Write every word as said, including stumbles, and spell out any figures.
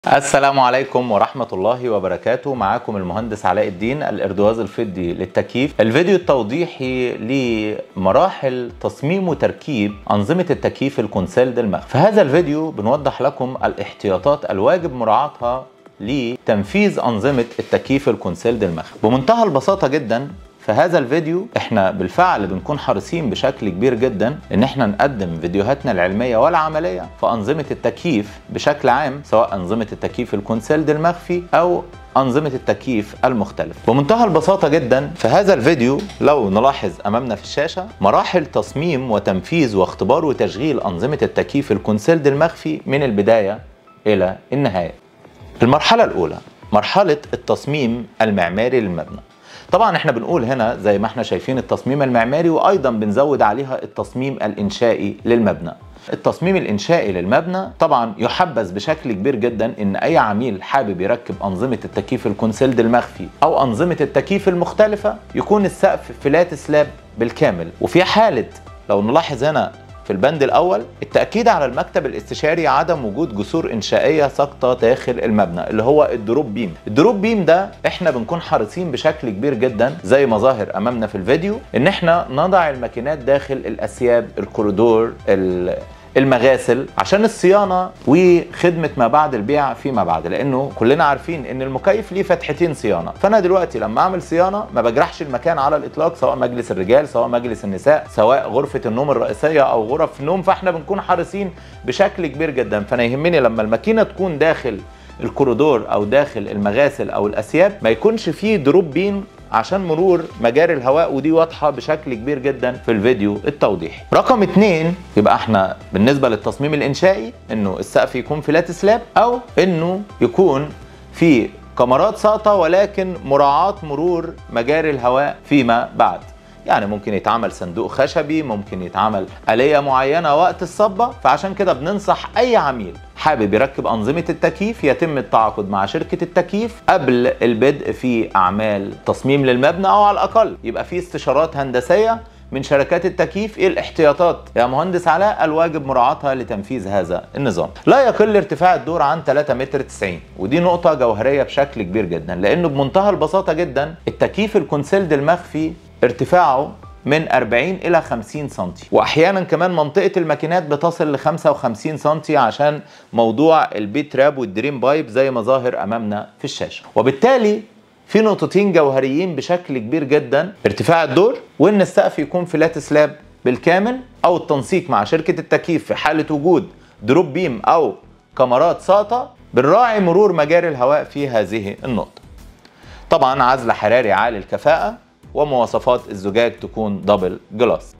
السلام عليكم ورحمة الله وبركاته. معاكم المهندس علاء الدين الإردواز الفضي للتكييف. الفيديو التوضيحي لمراحل تصميم وتركيب أنظمة التكييف الكونسيلد المخفي. في هذا الفيديو بنوضح لكم الاحتياطات الواجب مراعاتها لتنفيذ أنظمة التكييف الكونسيلد المخفي بمنتهى البساطة جدا. في هذا الفيديو احنا بالفعل بنكون حريصين بشكل كبير جدا ان احنا نقدم فيديوهاتنا العلميه والعمليه في انظمه التكييف بشكل عام، سواء انظمه التكييف الكونسيلد المخفي او انظمه التكييف المختلفه. بمنتهى البساطه جدا في هذا الفيديو لو نلاحظ امامنا في الشاشه مراحل تصميم وتنفيذ واختبار وتشغيل انظمه التكييف الكونسيلد المخفي من البدايه الى النهايه. المرحله الاولى مرحله التصميم المعماري للمبنى. طبعا احنا بنقول هنا زي ما احنا شايفين التصميم المعماري، وايضا بنزود عليها التصميم الانشائي للمبنى. التصميم الانشائي للمبنى طبعا يحبذ بشكل كبير جدا ان اي عميل حابب يركب انظمه التكييف الكونسيلد المخفي او انظمه التكييف المختلفه يكون السقف فلات سلاب بالكامل. وفي حاله لو نلاحظ هنا في البند الاول التاكيد على المكتب الاستشاري عدم وجود جسور انشائيه ساقطه داخل المبنى اللي هو الدروب بيم. الدروب بيم ده احنا بنكون حريصين بشكل كبير جدا زي ما ظاهر امامنا في الفيديو ان احنا نضع الماكينات داخل الاسياب، الكوريدور، المغاسل عشان الصيانه وخدمه ما بعد البيع فيما بعد، لانه كلنا عارفين ان المكيف ليه فتحتين صيانه. فانا دلوقتي لما اعمل صيانه ما بجرحش المكان على الاطلاق، سواء مجلس الرجال سواء مجلس النساء سواء غرفه النوم الرئيسيه او غرف النوم، فاحنا بنكون حريصين بشكل كبير جدا. فانا يهمني لما الماكينه تكون داخل الكوريدور او داخل المغاسل او الاسياب ما يكونش فيه دروب بيم عشان مرور مجاري الهواء، ودي واضحه بشكل كبير جدا في الفيديو التوضيحي. رقم اتنين يبقى احنا بالنسبه للتصميم الانشائي انه السقف يكون فلات سلاب او انه يكون في كمرات ساقطه ولكن مراعاه مرور مجاري الهواء فيما بعد. يعني ممكن يتعمل صندوق خشبي، ممكن يتعمل آلية معينة وقت الصبة. فعشان كده بننصح أي عميل حابب يركب أنظمة التكييف يتم التعاقد مع شركة التكييف قبل البدء في أعمال تصميم للمبنى، أو على الأقل يبقى في استشارات هندسية من شركات التكييف. ايه الاحتياطات يا مهندس علاء الواجب مراعاتها لتنفيذ هذا النظام؟ لا يقل ارتفاع الدور عن ثلاثة متر تسعين، ودي نقطة جوهرية بشكل كبير جدا، لأنه بمنتهى البساطة جدا التكييف الكونسيلد المخفي ارتفاعه من أربعين إلى خمسين سنتي، واحيانا كمان منطقه الماكينات بتصل ل خمسة وخمسين سنتي عشان موضوع البيت راب والدرين بايب زي ما ظاهر امامنا في الشاشه. وبالتالي في نقطتين جوهريين بشكل كبير جدا: ارتفاع الدور، وان السقف يكون فلات سلاب بالكامل، او التنسيق مع شركه التكييف في حاله وجود دروب بيم او كمرات ساقطه بنراعي مرور مجاري الهواء في هذه النقطه. طبعا عزل حراري عالي الكفاءه، ومواصفات الزجاج تكون دبل جلاس.